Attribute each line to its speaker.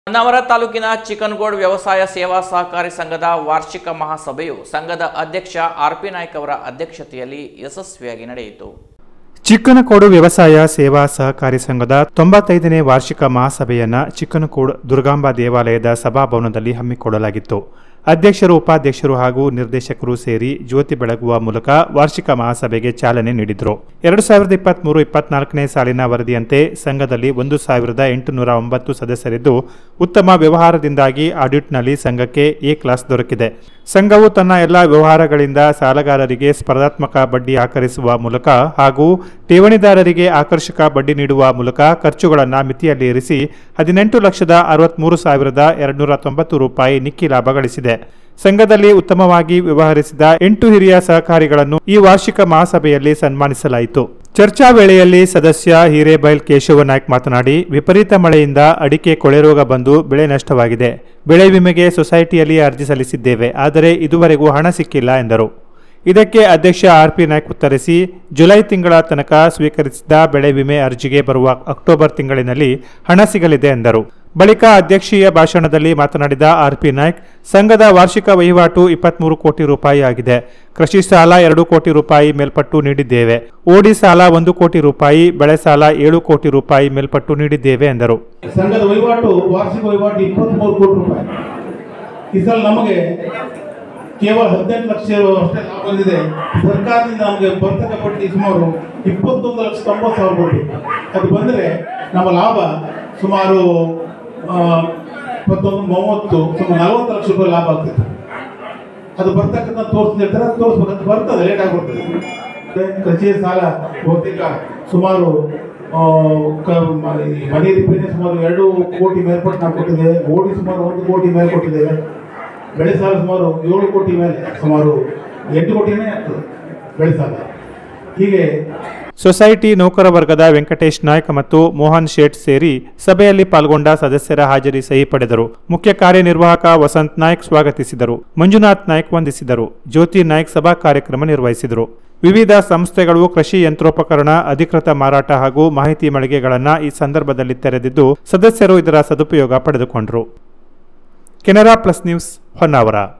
Speaker 1: ಹೊನ್ನಾವರ ತಾಲೂಕಿನ ಚಿಕ್ಕನಗೋಡು ವ್ಯವಸಾಯ ಸೇವಾ ಸಹಕಾರಿ ಸಂಘದ ವಾರ್ಷಿಕ ಮಹಾಸಭೆಯು ಸಂಘದ ಅಧ್ಯಕ್ಷ ಆರ್.ಪಿ. ನಾಯ್ಕ ಅವರ ಅಧ್ಯಕ್ಷತೆಯಲ್ಲಿ ಯಶಸ್ವಿಯಾಗಿ ನಡೆಯಿತು.
Speaker 2: ಚಿಕ್ಕನಕೋಡು ವ್ಯವಸಾಯ ಸೇವಾ ಸಹಕಾರಿ ಸಂಘದ 95ನೇ ವಾರ್ಷಿಕ ಮಹಾಸಭೆಯನ್ನು ಚಿಕ್ಕನಕೋಡು ದುರ್ಗಾಂಬಾ ದೇವಾಲಯದ ಸಭಾಭವನದಲ್ಲಿ ಹಮ್ಮಿಕೊಳ್ಳಲಾಗಿತ್ತು. ಅಧ್ಯಕ್ಷರು, ಉಪಾಧ್ಯಕ್ಷರು ಹಾಗೂ ನಿರ್ದೇಶಕರು ಸೇರಿ ಜ್ಯೋತಿ ಬೆಳಗುವ ಮೂಲಕ ವಾರ್ಷಿಕ ಮಹಾಸಭೆಗೆ ಚಾಲನೆ ನೀಡಿದರು. 2023-24ನೇ ಸಾಲಿನ ವರದಿಯಂತೆ ಸಂಘದಲ್ಲಿ 1809 ಸದಸ್ಯರಿದ್ದು ಉತ್ತಮ ವ್ಯವಹಾರದಿಂದಾಗಿ ಆಡಿಟ್ನಲ್ಲಿ ಸಂಘಕ್ಕೆ ಎ ಕ್ಲಾಸ್ ದೊರಕಿದೆ. ಸಂಘವು ತನ್ನ ಎಲ್ಲ ವ್ಯವಹಾರಗಳಿಂದ ಸಾಲಗಾರರಿಗೆ ಸ್ಪರ್ಧಾತ್ಮಕ ಬಡ್ಡಿ ಆಕರಿಸುವ ಮೂಲಕ ಹಾಗೂ ಠೇವಣಿದಾರರಿಗೆ ಆಕರ್ಷಕ ಬಡ್ಡಿ ನೀಡುವ ಮೂಲಕ ಖರ್ಚುಗಳನ್ನು ಮಿತಿಯಲ್ಲಿ ಇರಿಸಿ 18,63,290 ರೂಪಾಯಿ ನಿಕ್ಕಿ ಲಾಭ ಗಳಿಸಿದೆ. ಸಂಘದಲ್ಲಿ ಉತ್ತಮವಾಗಿ ವ್ಯವಹರಿಸಿದ 8 ಹಿರಿಯ ಸಹಕಾರಿಗಳನ್ನು ಈ ವಾರ್ಷಿಕ ಮಹಾಸಭೆಯಲ್ಲಿ ಸನ್ಮಾನಿಸಲಾಯಿತು. ಚರ್ಚಾ ವೇಳೆಯಲ್ಲಿ ಸದಸ್ಯ ಹಿರೇಬೈಲ್ ಕೇಶವ ನಾಯ್ಕ ಮಾತನಾಡಿ, ವಿಪರೀತ ಮಳೆಯಿಂದ ಅಡಿಕೆ ಕೊಳೆ ರೋಗ ಬಂದು ಬೆಳೆ ನಷ್ಟವಾಗಿದೆ. ಬೆಳೆ ವಿಮೆಗೆ ಸೊಸೈಟಿಯಲ್ಲಿ ಅರ್ಜಿ ಸಲ್ಲಿಸಿದ್ದೇವೆ, ಆದರೆ ಇದುವರೆಗೂ ಹಣ ಸಿಕ್ಕಿಲ್ಲ ಎಂದರು. ಇದಕ್ಕೆ ಅಧ್ಯಕ್ಷ ಆರ್.ಪಿ. ನಾಯ್ಕ ಉತ್ತರಿಸಿ, ಜುಲೈ ತಿಂಗಳ ತನಕ ಸ್ವೀಕರಿಸಿದ ಬೆಳೆ ವಿಮೆ ಅರ್ಜಿಗೆ ಬರುವ ಅಕ್ಟೋಬರ್ ತಿಂಗಳಿನಲ್ಲಿ ಹಣ ಸಿಗಲಿದೆ ಎಂದರು. ಬಳಿಕ ಅಧ್ಯಕ್ಷೀಯ ಭಾಷಣದಲ್ಲಿ ಮಾತನಾಡಿದ ಆರ್.ಪಿ. ನಾಯ್ಕ, ಸಂಘದ ವಾರ್ಷಿಕ ವಹಿವಾಟು 23 ಕೋಟಿ ರೂಪಾಯಿ ಆಗಿದೆ. ಕೃಷಿ ಸಾಲ 2 ಕೋಟಿ ರೂಪಾಯಿ ಮೇಲ್ಪಟ್ಟು ನೀಡಿದ್ದೇವೆ. ಓಡಿ ಸಾಲ 1 ಕೋಟಿ ರೂಪಾಯಿ, ಬೆಳೆ ಸಾಲ 7 ಕೋಟಿ ರೂಪಾಯಿ ಮೇಲ್ಪಟ್ಟು ನೀಡಿದ್ದೇವೆ ಎಂದರು.
Speaker 3: ಸಂಘದ ವಹಿವಾಟು ವಾರ್ಷಿಕ ವಹಿವಾಟು 23 ಕೋಟಿ ರೂಪಾಯಿ. ಈ ಸಲ ನಮಗೆ ಕೇವಲ 18 ಲಕ್ಷ ಅಷ್ಟೇ ಲಾಭ ಬಂದಿದೆ. ಸರ್ಕಾರದಿಂದ ನಮಗೆ ಬರ್ತಕ್ಕ ಪಟ್ಟಿ ಸುಮಾರು 21,90,000 ಕೋಟಿ. ಅದು ಬಂದರೆ ನಮ್ಮ ಲಾಭ ಸುಮಾರು 20-30 ಸುಮಾರು 40 ಲಕ್ಷ ರೂಪಾಯಿ ಲಾಭ ಆಗ್ತದೆ. ಅದು ಬರ್ತಕ್ಕಂಥ ತೋರಿಸ್ತಿರ್ತಾರೆ, ತೋರಿಸ್ಬೇಕಂತ ಬರ್ತದೆ, ಲೇಟ್ ಆಗಿರ್ತದೆ. ಕೃಷಿ ಸಾಲ ಬಹುತೇಕ ಸುಮಾರು ಮನೆ ರಿಪೇರಿ ಸುಮಾರು 2 ಕೋಟಿ ಮೇಲ್ಪಟ್ಟು ನಾವು ಕೊಟ್ಟಿದ್ದೇವೆ. ಓಡಿ ಸುಮಾರು 1 ಕೋಟಿ ಮೇಲೆ ಕೊಟ್ಟಿದ್ದೇವೆ. ಬೆಳೆ ಸಾಲ ಸುಮಾರು 7 ಕೋಟಿ ಮೇಲೆ, ಸುಮಾರು 8 ಕೋಟಿನೇ ಆಗ್ತದೆ ಬೆಳೆ ಸಾಲ. ಹೀಗೆ
Speaker 2: ಸೊಸೈಟಿ ನೌಕರ ವರ್ಗದ ವೆಂಕಟೇಶ್ ನಾಯ್ಕ ಮತ್ತು ಮೋಹನ್ ಶೇಟ್ ಸೇರಿ ಸಭೆಯಲ್ಲಿ ಪಾಲ್ಗೊಂಡ ಸದಸ್ಯರ ಹಾಜರಿ ಸಹಿ ಪಡೆದರು. ಮುಖ್ಯ ಕಾರ್ಯನಿರ್ವಾಹಕ ವಸಂತ್ ನಾಯ್ಕ್ ಸ್ವಾಗತಿಸಿದರು. ಮಂಜುನಾಥ್ ನಾಯ್ಕ್ ವಂದಿಸಿದರು. ಜ್ಯೋತಿ ನಾಯ್ಕ್ ಸಭಾ ಕಾರ್ಯಕ್ರಮ ನಿರ್ವಹಿಸಿದರು. ವಿವಿಧ ಸಂಸ್ಥೆಗಳು ಕೃಷಿ ಯಂತ್ರೋಪಕರಣ ಅಧಿಕೃತ ಮಾರಾಟ ಹಾಗೂ ಮಾಹಿತಿ ಮಳಿಗೆಗಳನ್ನು ಈ ಸಂದರ್ಭದಲ್ಲಿ ತೆರೆದಿದ್ದು ಸದಸ್ಯರು ಇದರ ಸದುಪಯೋಗ ಪಡೆದುಕೊಂಡರು. Canara plus news, Honnavar.